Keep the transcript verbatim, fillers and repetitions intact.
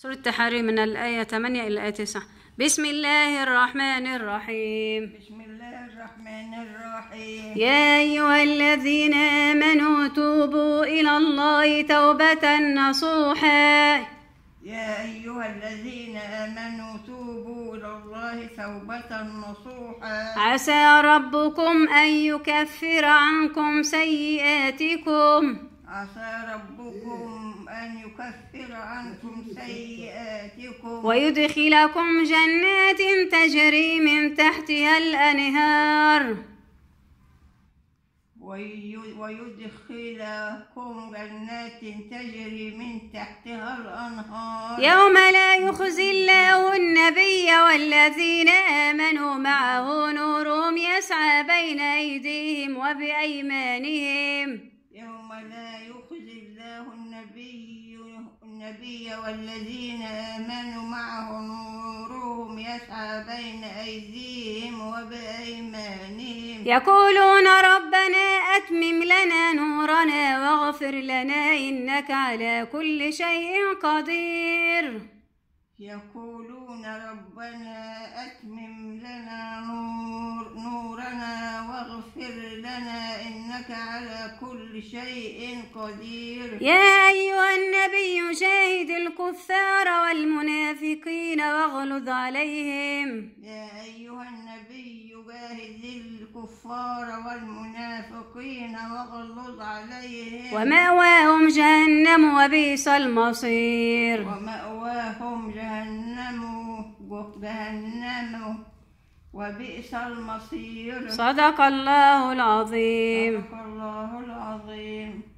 سورة التحريم من الآية ثمانية إلى الآية تسعة. بسم الله الرحمن الرحيم. بسم الله الرحمن الرحيم. يا أيها الذين آمنوا توبوا إلى الله توبة نصوحا. يا أيها الذين آمنوا توبوا إلى الله توبة نصوحا. عسى ربكم أن يكفر عنكم سيئاتكم. عسى ربكم أن يكفر عنكم سيئاتكم ويدخلكم جنات تجري من تحتها الأنهار. ويدخلكم جنات تجري من تحتها الأنهار. يوم لا يخزي الله النبي والذين آمنوا معه نورهم يسعى بين أيديهم وبأيمانهم. يوم لا يخزي الله النبي النبي والذين آمنوا معه نورهم يسعى بين أيديهم وبأيمانهم. يقولون ربنا أتمم لنا نورنا واغفر لنا إنك على كل شيء قدير. يقولون ربنا أتمم لنا نور نورنا واغفر لنا إنك على كل شيء قدير. يا أيها النبي شاهد الكفار والمنافقين واغلظ عليهم. يا أيها النبي جاهد الكفار والمنافقين واغلظ عليهم. ومأواهم جهنم وبئس المصير. ومأواهم جهنم جهنم وبئس المصير. صدق الله العظيم. صدق الله العظيم.